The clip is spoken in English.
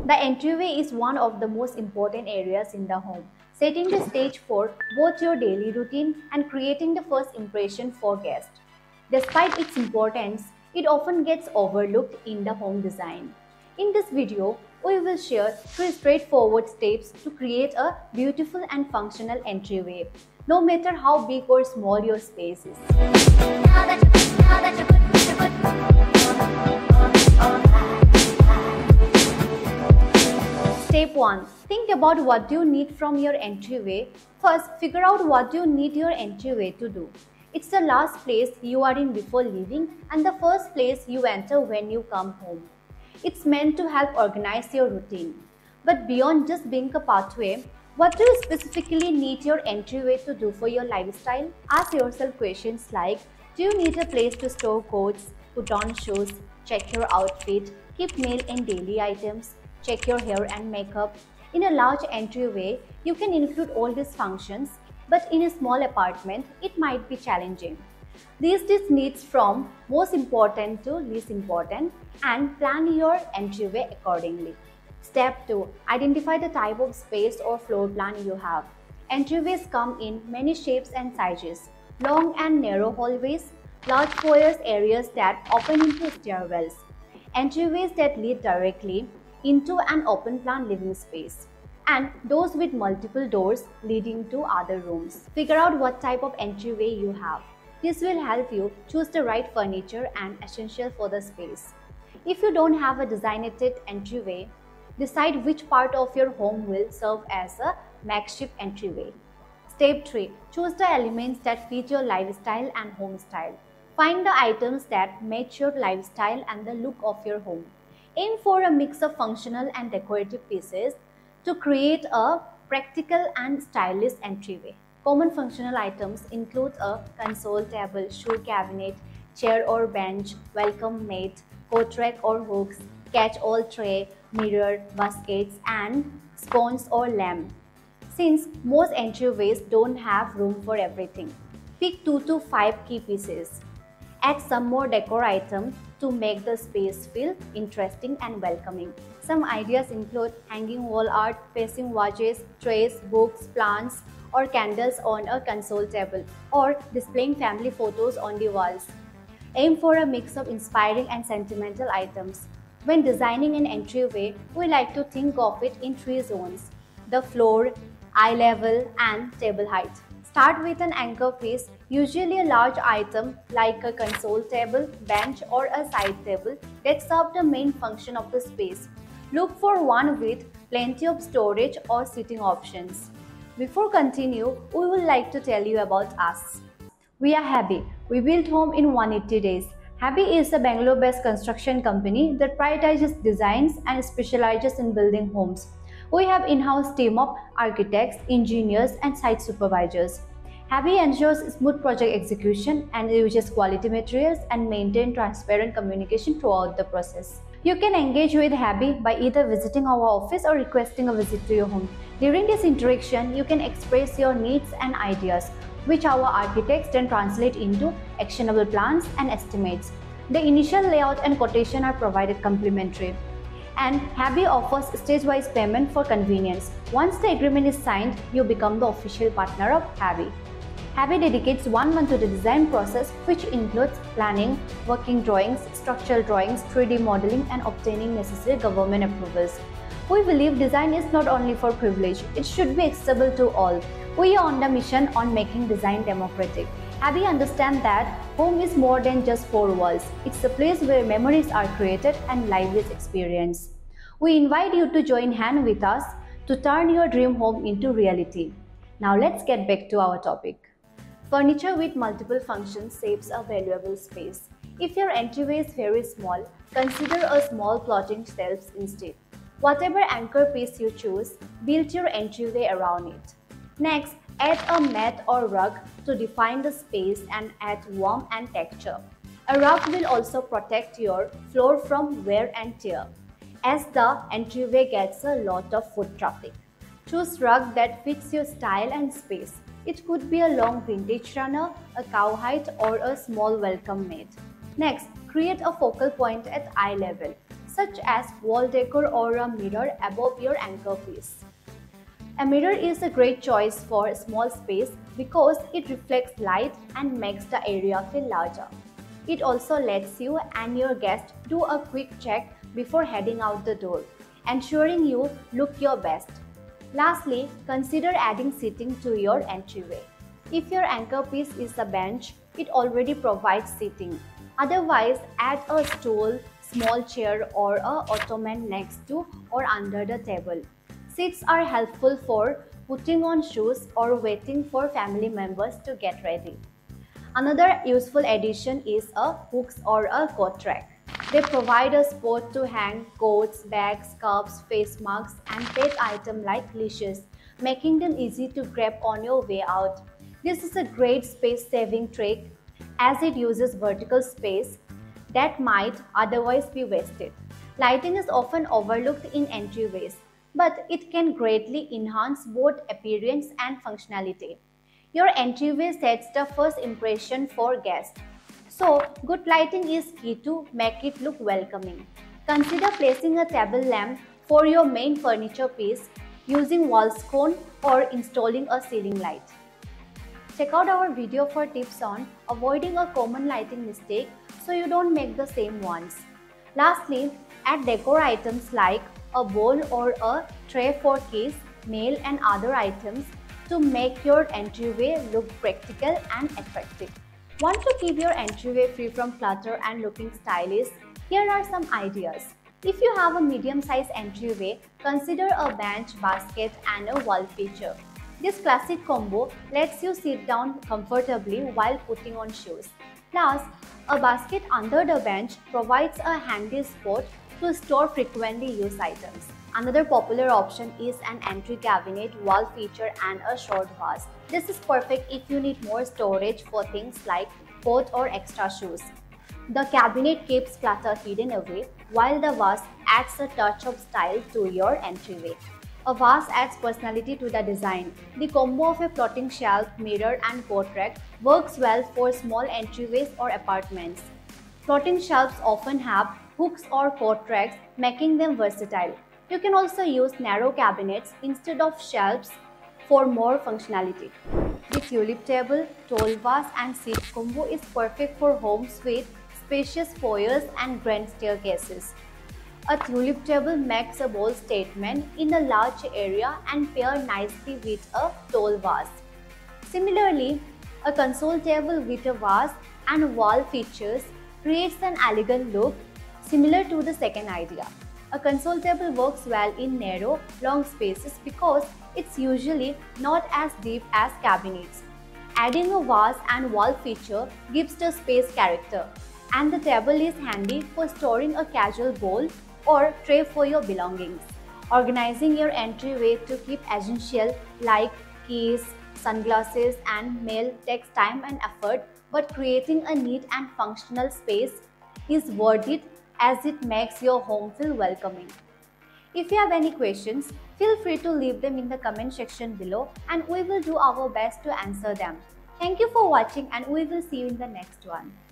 The entryway is one of the most important areas in the home, setting the stage for both your daily routine and creating the first impression for guests. Despite its importance, it often gets overlooked in the home design. In this video, we will share 3 straightforward steps to create a beautiful and functional entryway, no matter how big or small your space is. Step 1. Think about what you need from your entryway. First, figure out what you need your entryway to do. It's the last place you are in before leaving and the first place you enter when you come home. It's meant to help organize your routine. But beyond just being a pathway, what do you specifically need your entryway to do for your lifestyle? Ask yourself questions like, do you need a place to store coats, put on shoes, check your outfit, keep mail and daily items, check your hair and makeup? In a large entryway, you can include all these functions, but in a small apartment, it might be challenging. List these needs from most important to least important and plan your entryway accordingly. Step 2. Identify the type of space or floor plan you have. Entryways come in many shapes and sizes: long and narrow hallways, large foyers, areas that open into stairwells, entryways that lead directly into an open plan living space, and those with multiple doors leading to other rooms. Figure out what type of entryway you have. This will help you choose the right furniture and essential for the space. If you don't have a designated entryway, decide which part of your home will serve as a makeshift entryway. Step 3. Choose the elements that fit your lifestyle and home style. Find the items that match your lifestyle and the look of your home. Aim for a mix of functional and decorative pieces to create a practical and stylish entryway. Common functional items include a console table, shoe cabinet, chair or bench, welcome mat, coat rack or hooks, catch-all tray, mirror, baskets, and sconce or lamp. Since most entryways don't have room for everything, pick 2 to 5 key pieces. Add some more decor items to make the space feel interesting and welcoming. Some ideas include hanging wall art, facing watches, trays, books, plants, or candles on a console table, or displaying family photos on the walls. Aim for a mix of inspiring and sentimental items. When designing an entryway, we like to think of it in 3 zones: the floor, eye level, and table height. Start with an anchor piece, usually a large item like a console table, bench, or a side table that serves the main function of the space. Look for one with plenty of storage or seating options. Before continue, we would like to tell you about us. We are Habby. We built home in 180 days. Habby is a Bangalore-based construction company that prioritizes designs and specializes in building homes. We have in-house team of architects, engineers, and site supervisors. Habby ensures smooth project execution and uses quality materials and maintain transparent communication throughout the process. You can engage with Habby by either visiting our office or requesting a visit to your home. During this interaction, you can express your needs and ideas, which our architects then translate into actionable plans and estimates. The initial layout and quotation are provided complimentary. And Habby offers stage-wise payment for convenience. Once the agreement is signed, you become the official partner of Habby. Habby dedicates 1 month to the design process, which includes planning, working drawings, structural drawings, 3D modeling, and obtaining necessary government approvals. We believe design is not only for privilege, it should be accessible to all. We are on the mission on making design democratic. Habby understands that home is more than just 4 walls. It's a place where memories are created and life is experienced. We invite you to join hands with us to turn your dream home into reality. Now let's get back to our topic. Furniture with multiple functions saves a valuable space. If your entryway is very small, consider a small floating shelves instead. Whatever anchor piece you choose, build your entryway around it. Next, add a mat or rug to define the space and add warmth and texture. A rug will also protect your floor from wear and tear, as the entryway gets a lot of foot traffic. Choose rug that fits your style and space. It could be a long vintage runner, a cowhide, or a small welcome mat. Next, create a focal point at eye level. such as wall decor or a mirror above your anchor piece. A mirror is a great choice for a small space because it reflects light and makes the area feel larger. It also lets you and your guest do a quick check before heading out the door, ensuring you look your best. Lastly, consider adding seating to your entryway. If your anchor piece is a bench, it already provides seating. Otherwise, add a stool, small chair or a ottoman next to or under the table. Seats are helpful for putting on shoes or waiting for family members to get ready. Another useful addition is a hooks or a coat rack. They provide a spot to hang coats, bags, cups, face masks, and pet items like leashes, making them easy to grab on your way out. This is a great space-saving trick as it uses vertical space that might otherwise be wasted. Lighting is often overlooked in entryways, but it can greatly enhance both appearance and functionality. Your entryway sets the first impression for guests, so good lighting is key to make it look welcoming. Consider placing a table lamp for your main furniture piece, using wall scone or installing a ceiling light. Check out our video for tips on avoiding a common lighting mistake so you don't make the same ones. Lastly, add decor items like a bowl or a tray for keys, mail and other items to make your entryway look practical and attractive. Want to keep your entryway free from clutter and looking stylish? Here are some ideas. If you have a medium-sized entryway, consider a bench, basket and a wall feature. This classic combo lets you sit down comfortably while putting on shoes. Plus, a basket under the bench provides a handy spot to store frequently used items. Another popular option is an entry cabinet, wall feature and a short vase. This is perfect if you need more storage for things like coat or extra shoes. The cabinet keeps clutter hidden away, while the vase adds a touch of style to your entryway. A vase adds personality to the design. The combo of a floating shelf, mirror and coat rack works well for small entryways or apartments. Floating shelves often have hooks or coat racks, making them versatile. You can also use narrow cabinets instead of shelves for more functionality. The tulip table, tall vase and seat combo is perfect for homes with spacious foyers and grand staircases. A tulip table makes a bold statement in a large area and pairs nicely with a tall vase. Similarly, a console table with a vase and wall features creates an elegant look similar to the second idea. A console table works well in narrow, long spaces because it's usually not as deep as cabinets. Adding a vase and wall feature gives the space character, and the table is handy for storing a casual bowl or tray for your belongings. Organizing your entryway to keep essentials like keys, sunglasses, and mail takes time and effort, but creating a neat and functional space is worth it as it makes your home feel welcoming. If you have any questions, feel free to leave them in the comment section below and we will do our best to answer them. Thank you for watching and we will see you in the next one.